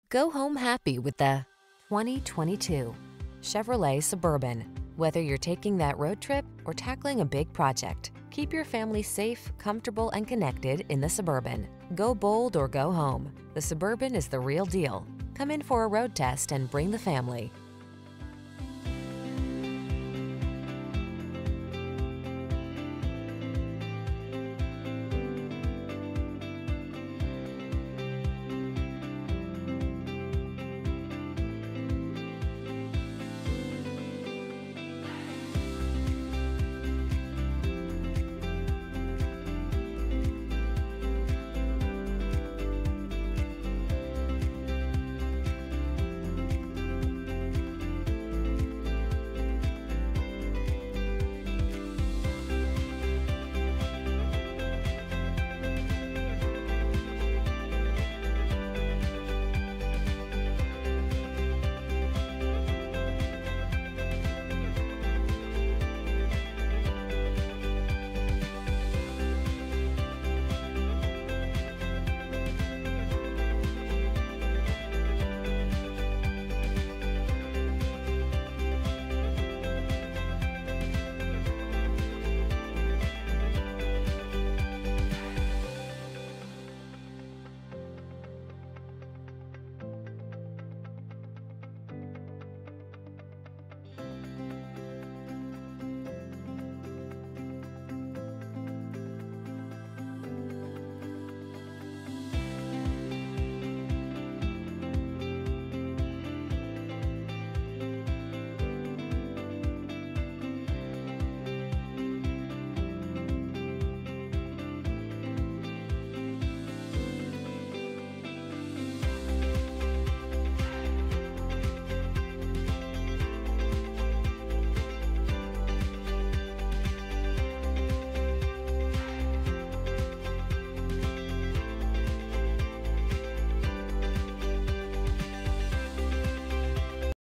Go home happy with the 2022 Chevrolet Suburban. Whether you're taking that road trip or tackling a big project, keep your family safe, comfortable, and connected in the Suburban. Go bold or go home. The Suburban is the real deal. Come in for a road test and bring the family.